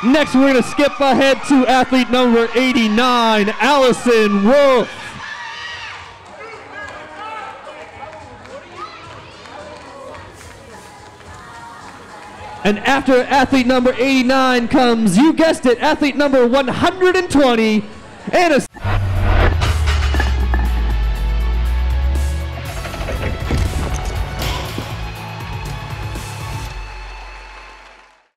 Next, we're going to skip ahead to athlete number 89, Allison Wolfe. And after athlete number 89 comes, you guessed it, athlete number 120, and a